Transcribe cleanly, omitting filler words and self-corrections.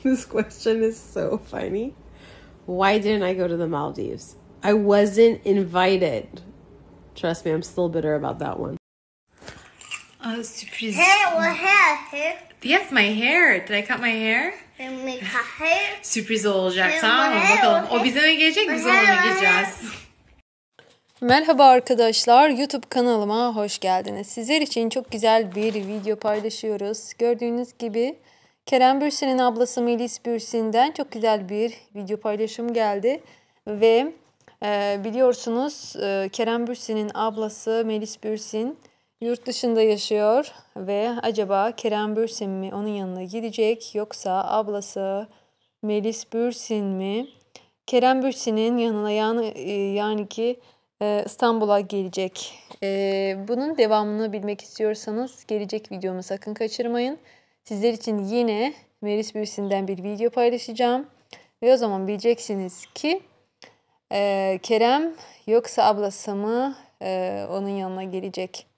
This question is so funny. Why didn't I go to the Maldives? I wasn't invited. Trust me, I'm still bitter about that one. Sürpriz. Hair. Yes, my hair. Did I cut my hair? Make a hair. Sürpriz olacak, tamam mı? Bakalım. O bize mi gelecek, biz ona mı geleceğiz? Merhaba arkadaşlar, YouTube kanalıma hoş geldiniz. Sizler için çok güzel bir video paylaşıyoruz. Gördüğünüz gibi Kerem Bürsin'in ablası Melis Bürsin'den çok güzel bir video paylaşım geldi. Ve biliyorsunuz Kerem Bürsin'in ablası Melis Bürsin yurt dışında yaşıyor. Ve acaba Kerem Bürsin mi onun yanına gidecek yoksa ablası Melis Bürsin mi Kerem Bürsin'in yanına yani ki İstanbul'a gelecek. Bunun devamını bilmek istiyorsanız gelecek videomu sakın kaçırmayın. Sizler için yine Melis Bürsin'den bir video paylaşacağım. Ve o zaman bileceksiniz ki Kerem yoksa ablası mı onun yanına gelecek.